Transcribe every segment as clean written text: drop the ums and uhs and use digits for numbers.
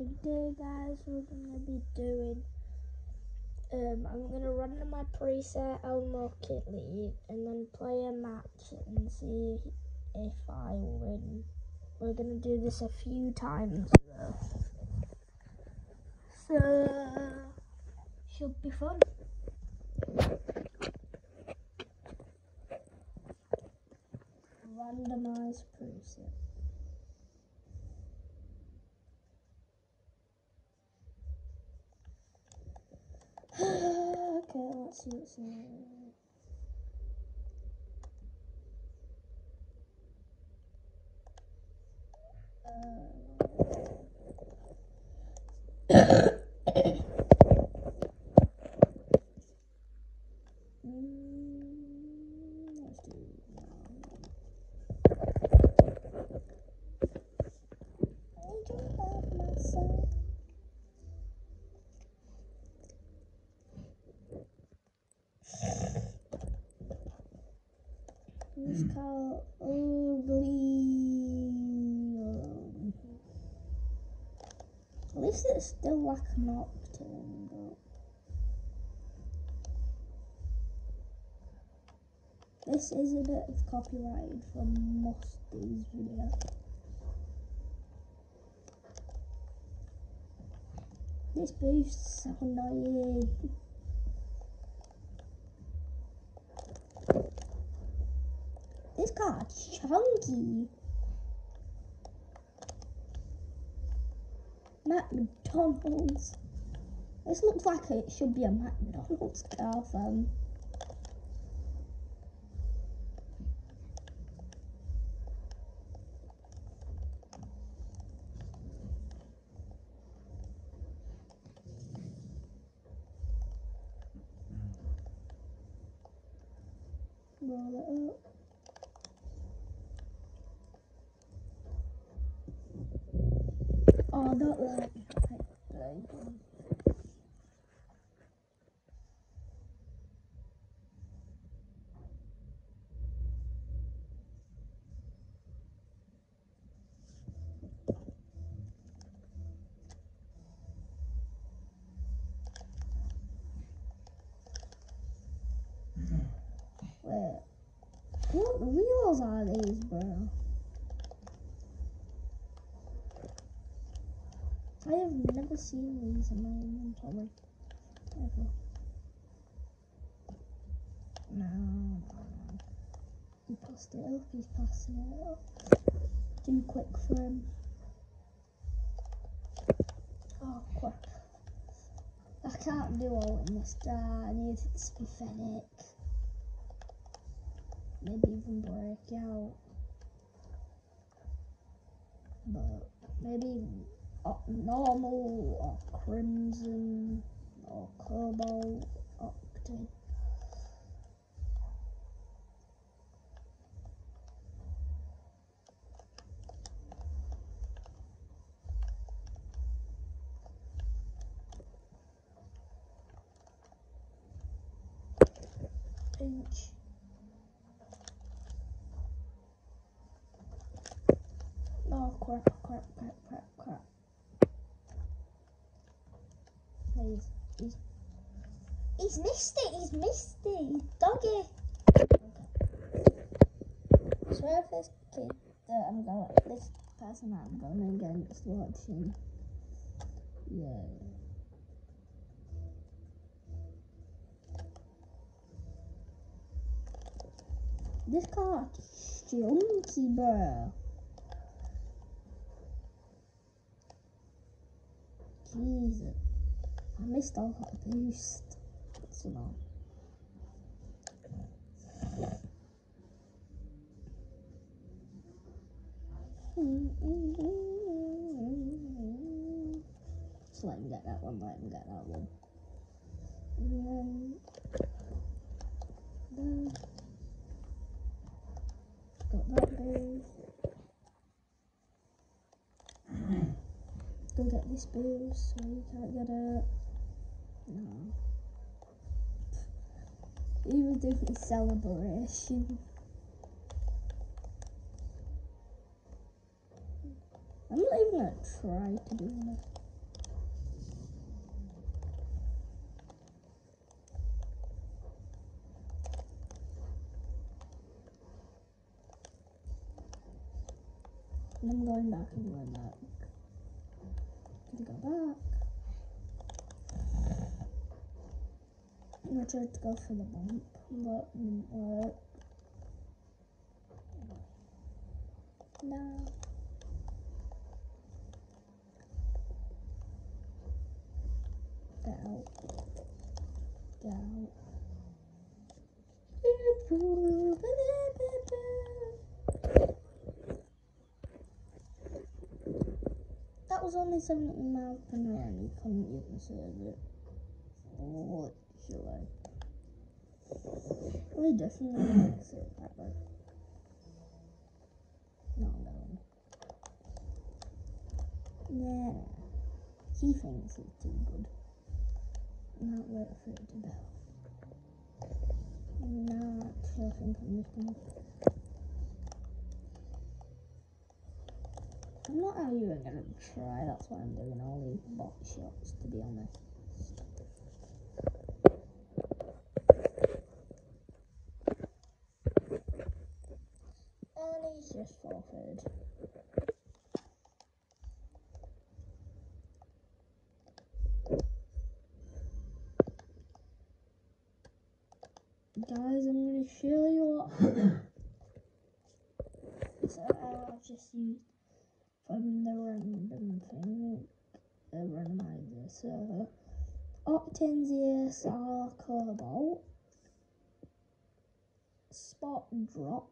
Today guys we're gonna be doing I'm gonna run to my preset unlock it league and then play a match and see if I win. We're gonna do this a few times though, so should be fun. Randomize preset. Okay, let's see what's in let's do myself. It's called at least it's still like an Octane, but this is a bit of copyrighted from Musty's video. This boost's so annoying. This card's chunky. McDonald's. This looks like it should be a McDonald's car phone. Roll it up. Oh, don't let me. Wait, what wheels are these, bro? I have never seen these in my inventory, ever. No. He passed it up, he's passing it up. Too quick for him. Oh, crap. I can't do all in this die, I need it to be Fennec. Maybe even break out. But maybe normal or crimson or cobalt octane. Pinch. Oh crap. He's missed it, doggy. Okay. So if this kid that this person I'm going against watching, yeah. This card's chunky, bro. Jesus. I missed all that boost. So long. Just let him get that one, And then got that boost. Go get this boost so you can't get it. No. He was doing a celebration. I'm not even gonna try to do that. And I'm going back. I'm going back. Gonna go back. I tried to go for the bump, but it didn't work. No. Get out. Get out. That was only 70 miles per hour and you couldn't even save it. Literally. We definitely need to save that though. No, I'm going. Yeah. He thinks it's too good. Not worth it to go. No, actually, I think I'm just gonna. I'm not even gonna try, that's why I'm doing all these bot shots, to be honest. And he's just forfeited. Guys, I'm gonna show you what. So I've just used from the random thing, randomizer. So Octane's ESR Cobalt, Spot Drop,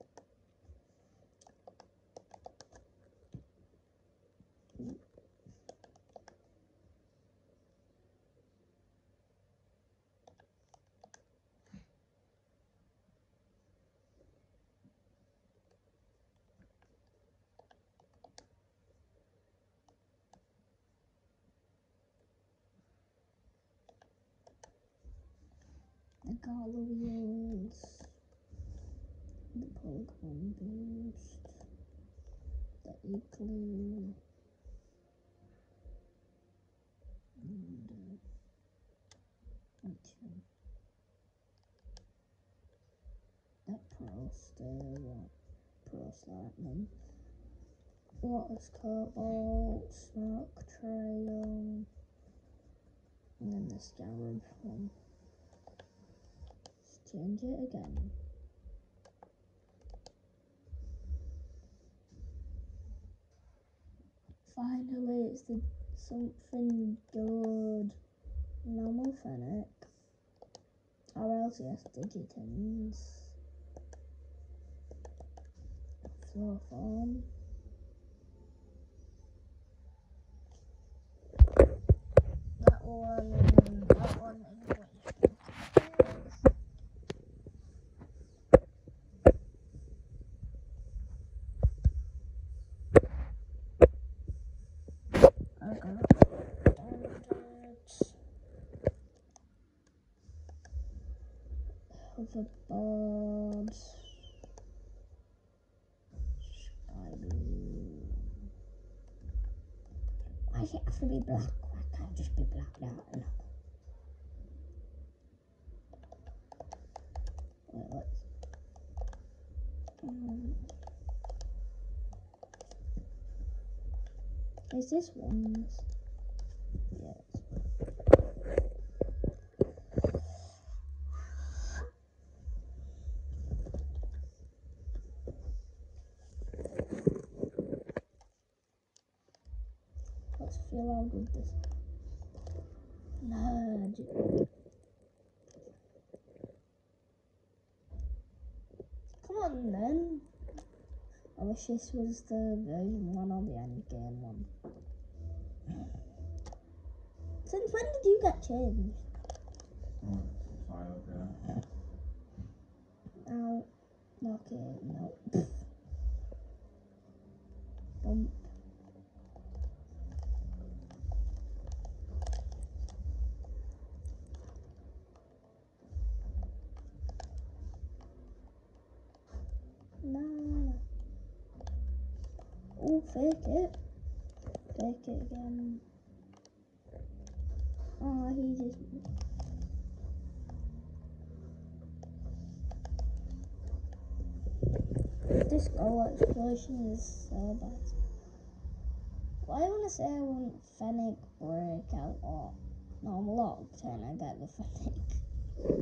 the Gala Wheels, the Polygon Boost, the Igloo, and that Pro Lightning, Water's Cobalt, Smoke Trail, and then the Scarab one. Let's change it again. Finally, it's the something good. Normal Fennec. RLCS Digitins. Floor Form. That one anyway. I got Hoverboard. Sky Blue. Why does it have to be black? Why can't it just be black now? Wait, let's. Is this one's? Yes. Let's feel how good this. No. Come on then. I wish this was the version 1 or the end game one. Since when did you get changed? Oh, okay, no. Bump. No. Oh, fake it. Fake it again. Oh, he just. This goal explosion is so bad. Why I want to say I want Fennec Breakout or normal locked and I get the Fennec.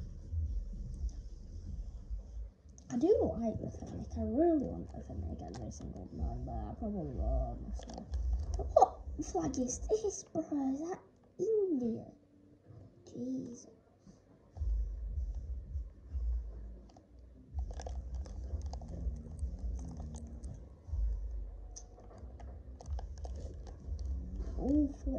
I do like the Fennec. I really want the Fennec every single time, but I probably won't. So. What flag is this, bro? Is that India? Jesus. Oh, flip.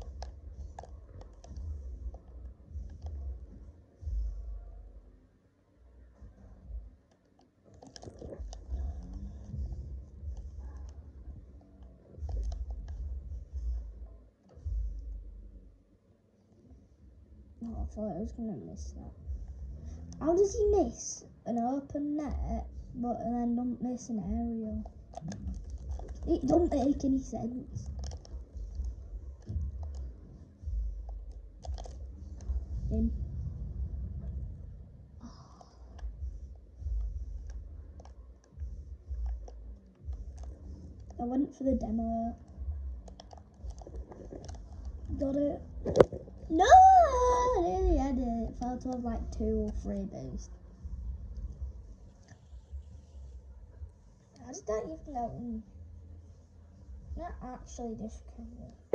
Oh, I thought I was going to miss that. How does he miss an open net, but then don't miss an aerial? It don't make any sense. In. I went for the demo. Got it. No! I nearly had it. It felt to have like 2 or 3 boosts. How did that even go in? Not actually difficult.